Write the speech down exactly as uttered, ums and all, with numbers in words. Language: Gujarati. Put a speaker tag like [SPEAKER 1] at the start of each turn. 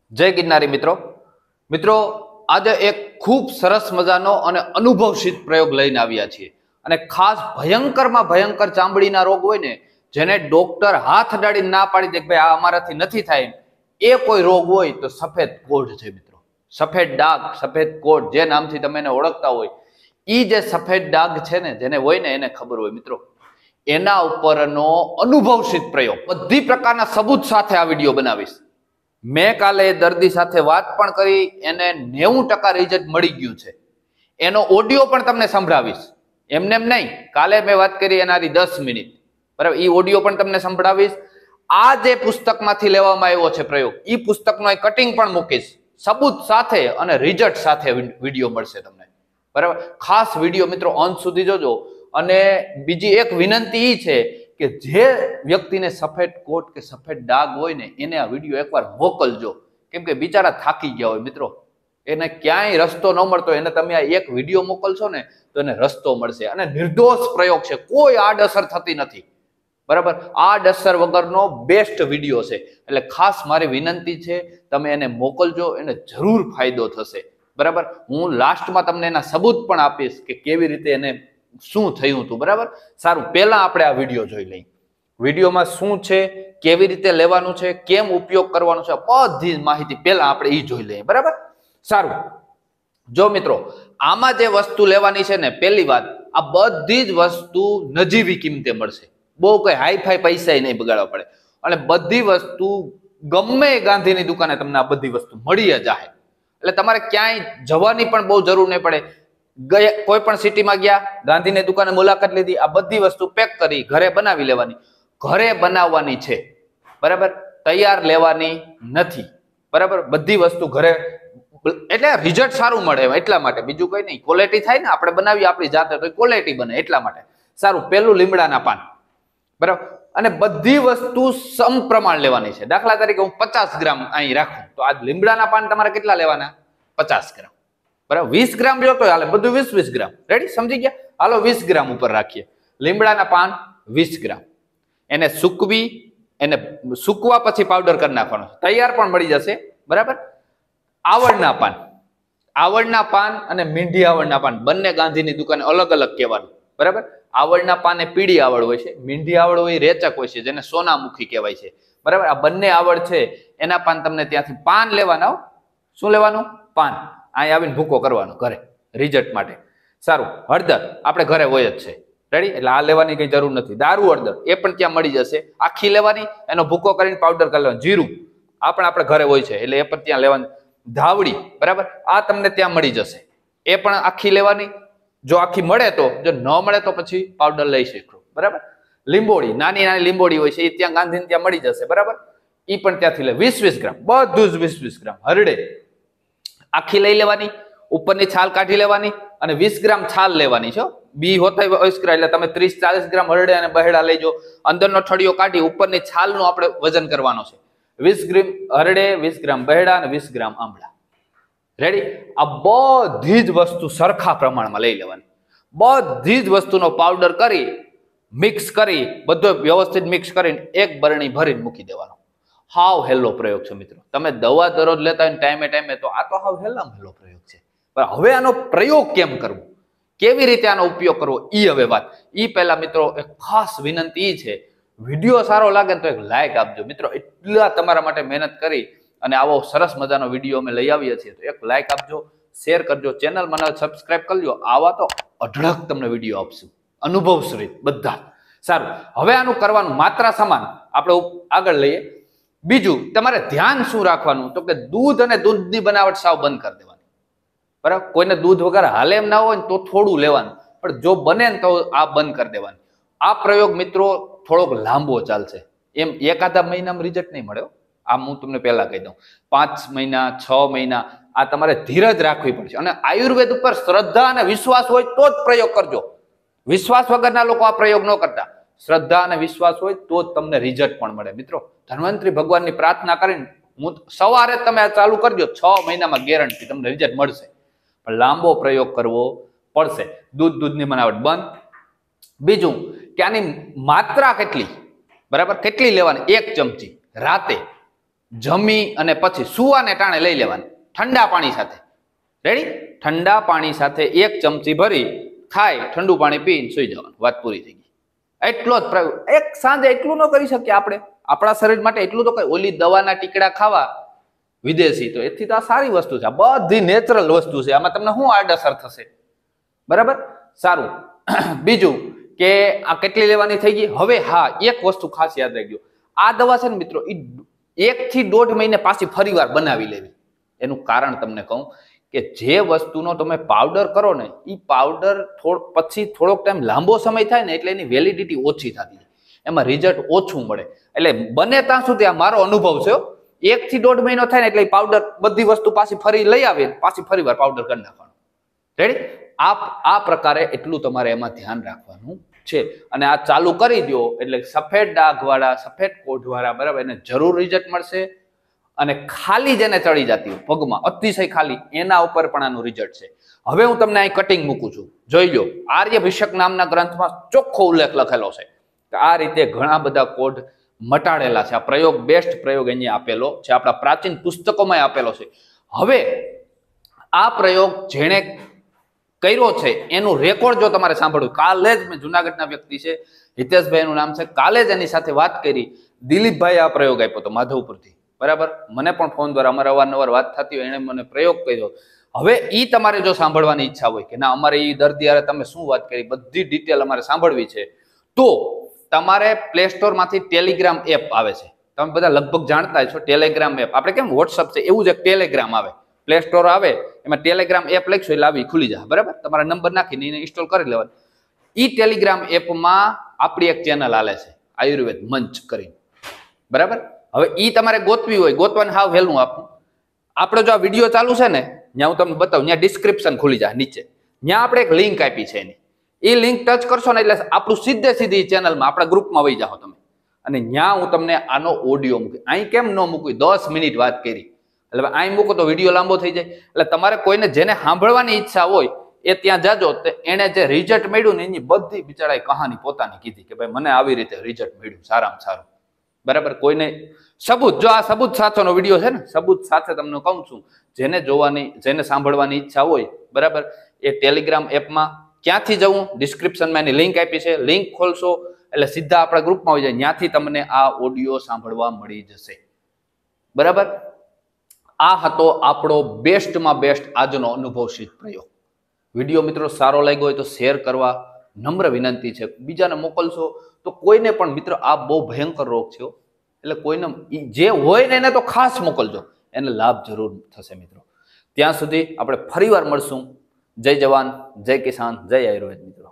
[SPEAKER 1] જય ગિરનારી મિત્રો મિત્રો આજે એક ખૂબ સરસ મજાનો અને અનુભવસિદ્ધ પ્રયોગ લઈને આવ્યા છીએ અને ખાસ ભયંકરમાં ભયંકર ચામડીના રોગ હોય ને જેને ડોક્ટર હાથ અડાડીને ના પાડી દે કે ભાઈ આ અમારાથી નથી થાય એ કોઈ રોગ હોય તો સફેદ કોઢ છે મિત્રો. સફેદ ડાઘ, સફેદ કોઢ જે નામથી તમે એને ઓળખતા હોય એ જે સફેદ ડાઘ છે ને જેને હોય ને એને ખબર હોય મિત્રો. એના ઉપરનો અનુભવસિદ્ધ પ્રયોગ બધી પ્રકારના સબૂત સાથે આ વિડીયો બનાવીશ. મેં કાલે દર્દી સાથે વાત પણ કરી, એને નેવું ટકા રિઝલ્ટ મળી ગયું છે. એનો ઓડિયો પણ તમને સંભળાવીશ. એમને એમ નહીં, કાલે મેં વાત કરી એનાથી દસ મિનિટ બરાબર, એ ઓડિયો પણ તમને સંભળાવીશ. આ જે પુસ્તકમાંથી લેવામાં આવ્યો છે પ્રયોગ, એ પુસ્તકનો કટિંગ પણ મૂકીશ સબૂત સાથે અને રિઝલ્ટ સાથે વિડીયો મળશે તમને બરાબર. ખાસ વિડીયો મિત્રો અંત સુધી જોજો. અને બીજી એક વિનંતી એ છે કે જે વ્યક્તિને સફેદ કોટ કે સફેદ ડાઘ હોય ને એને આ વિડીયો એકવાર મોકલજો, કેમ કે બિચારા થાકી ગયા હોય મિત્રો, એને ક્યાંય રસ્તો ન મળતો, એને તમે આ એક વિડીયો મોકલશો ને તો એને રસ્તો મળશે. અને નિર્દોષ પ્રયોગ છે, કોઈ આડઅસર થતી નથી બરાબર. આડઅસર વગરનો બેસ્ટ વિડીયો છે, એટલે ખાસ મારી વિનંતી છે તમે એને મોકલજો, એને જરૂર ફાયદો થશે બરાબર. હું લાસ્ટમાં તમને એના સબૂત પણ આપીશ કે કેવી રીતે એને શું થયું હતું બરાબર. સારું, પહેલા આપણે આ વિડીયો જોઈ લઈએ. વિડીયોમાં શું છે, કેવી રીતે લેવાનું છે, કેમ ઉપયોગ કરવાનો છે, બધી માહિતી પહેલા આપણે એ જોઈ લઈએ બરાબર. સારું, જો મિત્રો આમાં જે વસ્તુ લેવાની છે ને, પહેલી વાત આ બધી જ વસ્તુ નજીવી કિંમતે મળશે, બહુ કઈ હાઈફાઈ પૈસા નહીં બગાડવા પડે. અને બધી વસ્તુ ગમે ગાંધીની દુકાને તમને આ બધી વસ્તુ મળી જ જાય, એટલે તમારે ક્યાંય જવાની પણ બહુ જરૂર નહીં પડે. ગયા કોઈ પણ સિટીમાં ગયા, ગાંધીની દુકાને મુલાકાત લીધી, આ બધી વસ્તુ પેક કરી ઘરે બનાવી લેવાની. ઘરે બનાવવાની છે બરાબર, તૈયાર લેવાની નથી બરાબર. બધી વસ્તુ ઘરે, એટલે રિઝલ્ટ સારું મળે એટલા માટે, બીજું કઈ નહીં. ક્વોલિટી થાય ને, આપણે બનાવીએ આપણી જાતે તો ક્વોલિટી બને એટલા માટે. સારું, પેલું લીમડાના પાન બરાબર. અને બધી વસ્તુ સમપ્રમાણ લેવાની છે. દાખલા તરીકે હું પચાસ ગ્રામ અહીં રાખું તો આ લીમડાના પાન તમારે કેટલા લેવાના? પચાસ ગ્રામ બરાબર. વીસ ગ્રામ જોતો હાલે, બધું વીસ વીસ ગ્રામ. રેડી, સમજી ગયા? હાલો વીસ ગ્રામ ઉપર રાખીએ. લીમડાના પાન વીસ ગ્રામ. એને સૂકવી, એને સૂકવા પછી પાવડર કરી નાખવાનો, તૈયાર પણ મળી જશે બરાબર. આવડના પાન, આવડના પાન અને મીંઢી આવડના પાન બંને ગાંધીની દુકાને અલગ અલગ કહેવાનું બરાબર. આવડના પાન એ પીળી આવડ હોય છે, મીંઢી આવડ હોય રેચક હોય છે, જેને સોનામુખી કહેવાય છે બરાબર. આ બંને આવડ છે એના પાન તમને ત્યાંથી પાન લેવાના. શું લેવાનું? પાન. અહીં આવીને ભૂકો કરવાનો ઘરે રિઝલ્ટ માટે. સારું, હળદર આપણે ઘરે હોય જ છે રેડી, એટલે આ લેવાની કઈ જરૂર નથી. દારૂ હળદર એ પણ ત્યાં મળી જશે, આખી લેવાની, એનો ભૂકો કરીને પાવડર કરી લેવાનો. જીરું આ પણ આપણે ઘરે હોય છે એટલે એ પણ ત્યાં લેવાની. ધાવડી બરાબર, આ તમને ત્યાં મળી જશે, એ પણ આખી લેવાની. જો આખી મળે તો, જો ન મળે તો પછી પાવડર લઈ શકો બરાબર. લીંબોળી, નાની નાની લીંબોળી હોય છે એ ત્યાં ગાંધીને ત્યાં મળી જશે બરાબર, એ પણ ત્યાંથી લે. વીસ વીસ ગ્રામ, બધું જ વીસ વીસ ગ્રામ. હરડે આખી લઈ લેવાની, ઉપરની છાલ કાઢી લેવાની અને વીસ ગ્રામ છાલ લેવાની છે. બી હોતા વીસ ગ્રામ, એટલે તમે ત્રીસ ચાલીસ ગ્રામ હરડે અને બહેડા લેજો. અંદરનો ઠળિયો કાઢી ઉપરની છાલનું આપણે વજન કરવાનો છે. વીસ ગ્રામ હરડે, વીસ ગ્રામ બહેડા અને વીસ ગ્રામ આંબળા. રેડી, આ બધી જ વસ્તુ સરખા પ્રમાણમાં લઈ લેવાની. બધી જ વસ્તુનો પાવડર કરી મિક્સ કરી બધો વ્યવસ્થિત મિક્સ કરીને એક બરણી ભરીને મૂકી દેવાનો. હાવ હેલો પ્રયોગ છે મિત્રો. તમે દવા દરરોજ લેતા હોય ટાઈમે ટાઈમે તો આ તો હાવ હેલામ હેલો પ્રયોગ છે. પણ હવે આનો પ્રયોગ કેમ કરવો, કેવી રીતે આનો ઉપયોગ કરવો, એ હવે વાત. એ પહેલા મિત્રો એક ખાસ વિનંતી છે, વિડીયો સારો લાગે તો એક લાઈક આપજો મિત્રો. એટલા તમારા માટે મહેનત કરી અને આવો સરસ મજાનો વિડીયો અમે લઈ આવીએ છીએ, તો એક લાઈક આપજો, શેર કરજો, ચેનલ મને સબસ્ક્રાઇબ કરજો. આવા તો અઢળક તમને વિડીયો આપશું, અનુભવશ્રી બધા. સારું, હવે આનું કરવાનું માત્ર સમાન આપણે આગળ લઈએ. બીજું તમારે ધ્યાન શું રાખવાનું, તો કે દૂધ અને દૂધની બનાવટ સાવ બંધ કરી દેવાની બરાબર. કોઈને દૂધ વગર હાલે એમ ના હોય ને તો થોડું લેવાનું, પણ જો બને ને તો આ બંધ કરી દેવાનું. આ પ્રયોગ મિત્રો થોડોક લાંબો ચાલશે, એમ એકાદા મહિનામાં રિઝલ્ટ નહીં મળે. આ હું તમને પહેલા કહી દઉં, પાંચ મહિના છ મહિના આ તમારે ધીરજ રાખવી પડશે. અને આયુર્વેદ ઉપર શ્રદ્ધા અને વિશ્વાસ હોય તો જ પ્રયોગ કરજો. વિશ્વાસ વગરના લોકો આ પ્રયોગ ન કરતા. શ્રદ્ધા અને વિશ્વાસ હોય તો જ તમને રિઝલ્ટ પણ મળે મિત્રો. ધન્વંતરી ભગવાનની પ્રાર્થના કરીને હું સવારે તમે આ ચાલુ કરજો, છ મહિનામાં ગેરંટી તમને રિઝલ્ટ મળશે. પણ લાંબો પ્રયોગ કરવો પડશે. દૂધ દૂધની બનાવટ બંધ. બીજું કે આની માત્રા કેટલી બરાબર, કેટલી લેવાની? એક ચમચી રાતે જમી અને પછી સુવાને ટાણે લઈ લેવાની ઠંડા પાણી સાથે. રેડી? ઠંડા પાણી સાથે એક ચમચી ભરી ખાઈ ઠંડુ પાણી પીને સુઈ જવાનું. વાત પૂરી થઈ ગઈ. એટલો જ પ્રયોગ. એક સાંજે એટલું ન કરી શકીએ આપણે? આપણા શરીર માટે એટલું તો કઈ ઓલી દવાના ટીકડા ખાવા વિદેશી તો એથી તો આ સારી વસ્તુ છે. આ બધી નેચરલ વસ્તુ છે. આમાં તમને શું આડઅસર થશે? બરાબર? સારું. બીજું કે આ કેટલી લેવાની થઈ ગઈ? હવે હા, એક વસ્તુ ખાસ યાદ રાખજો. આ દવા છે ને મિત્રો, એ એક થી દોઢ મહિને પાછી ફરીવાર બનાવી લેવી. એનું કારણ તમને કહું કે જે વસ્તુનો તમે પાવડર કરો ને, એ પાવડર થોડ પછી થોડોક ટાઈમ લાંબો સમય થાય ને એટલે એની વેલિડિટી ઓછી થતી, એમાં રિઝલ્ટ ઓછું મળે. એટલે બને ત્યાં સુધી આ મારો અનુભવ છે, એક થી દોઢ મહિનો થાય ને એટલે પાવડર બધી વસ્તુ પાછી ફરી લઈ આવે, પાછી ફરી વાર પાવડર કરી નાખવાનો. રેડી? આ આ પ્રકારે એટલું તમારે એમાં ધ્યાન રાખવાનું છે. અને આ ચાલુ કરી દો એટલે સફેદ ડાઘ વાળા, સફેદ કોઢ વાળા, બરાબર, એને જરૂર રિઝલ્ટ મળશે. અને ખાલી જેને ચડી જતી હોય પગમાં, અતિશય ખાલી, એના ઉપર પણ આનું રિઝલ્ટ છે. હવે હું તમને અહીં કટિંગ મૂકું છું, જોઈ લો. આર્યભિષક નામના ગ્રંથમાં ચોખ્ખો ઉલ્લેખ લખેલો છે કે આ રીતે ઘણા બધા કોડ મટાડેલા છે. આ પ્રયોગ, બેસ્ટ પ્રયોગ અહીંયા આપેલો છે, આપણા પ્રાચીન પુસ્તકોમાં આપેલો છે. હવે આ પ્રયોગ જેણે કર્યો છે એનું રેકોર્ડ જો તમારે સાંભળવું, કાલે જ મેં જુનાગઢના વ્યક્તિ છે, હિતેશભાઈ નું નામ છે, કાલે જ એની સાથે વાત કરી. દિલીપભાઈ આ પ્રયોગ આપ્યો હતો માધવપુરથી, બરાબર. મને પણ ફોન દ્વારા અમારે અવારનવાર વાત થતી હોય, એને મને પ્રયોગ કર્યો. હવે ઈ તમારે જો સાંભળવાની ઈચ્છા હોય કે ના અમારે ઈ દર્દી યારે તમે શું વાત કરી, બધી ડિટેલ અમારે સાંભળવી છે, તો તમારે પ્લે સ્ટોર માંથી ટેલિગ્રામ એપ આવે છે. તમે બધા લગભગ જાણતા છો ટેલિગ્રામ એપ. આપણે કેમ વોટ્સઅપ છે એવું જ એક ટેલિગ્રામ આવે, પ્લે સ્ટોર આવે, એમાં ટેલિગ્રામ એપ લખશો એટલે આવી ખુલી જાય, બરાબર. તમારા નંબર નાખીને એને ઇન્સ્ટોલ કરી લેવાનું. ઈ ટેલિગ્રામ એપમાં આપણી એક ચેનલ આલે છે, આયુર્વેદ મંચ કરીને, બરાબર. હવે ઈ તમારે ગોતવી હોય, ગોતવાને હાવ હેલું આપું. આપણે જો આ વિડીયો ચાલુ છે ને, ત્યાં હું તમને બતાવું, ત્યાં ડિસ્ક્રિપ્શન ખુલી જાય નીચે, ત્યાં આપણે એક લિંક આપી છે એની. એ લિંક ટચ કરશો ને એટલે આપણું સીધે સીધી ચેનલમાં આપણા ગ્રુપમાં વહી જાઓ તમે. અને ત્યાં હું તમને આનો ઓડિયો મૂકી, અહીં કેમ ન મૂકી, દસ મિનિટ વાત કરી એટલે અહીં મૂકો તો વિડીયો લાંબો થઈ જાય. એટલે તમારે કોઈને જેને સાંભળવાની ઈચ્છા હોય એ ત્યાં જાજો, તો એને જે રિઝલ્ટ મળ્યું ને એની બધી બિચારાએ કહાની પોતાની કીધી કે ભાઈ મને આવી રીતે રિઝલ્ટ મળ્યું, સારામાં સારું, બરાબર. કોઈને સબૂત, જો આ સબૂત સાથેનો વિડીયો છે ને, સબૂત સાથે તમને કહું છું, જેને જોવાની, જેને સાંભળવાની ઈચ્છા હોય, બરાબર, એ ટેલિગ્રામ એપમાં ક્યાંથી જવું, ડિસ્ક્રિપ્શનમાં એની લિંક આપી છે, લિંક ખોલશો એટલે સીધા આપણા ગ્રુપમાં આવી જાય, ત્યાંથી તમને આ ઓડિયો સાંભળવા મળી જશે, બરાબર. આ હતો આપણો બેસ્ટમાં બેસ્ટ આજનો અનુભવસિદ્ધ પ્રયોગ. વિડીયો મિત્રો સારો લાગ્યો હોય તો શેર કરવા નમ્ર વિનંતી છે. બીજાને મોકલશો તો કોઈને પણ, મિત્ર આ બહુ ભયંકર રોગ છે, એટલે કોઈને જે હોય ને એને તો ખાસ મોકલજો, એને લાભ જરૂર થશે મિત્રો. ત્યાં સુધી આપણે ફરીવાર મળશું. જય જવાન, જય કિસાન, જય આયુર્વેદ મિત્રો.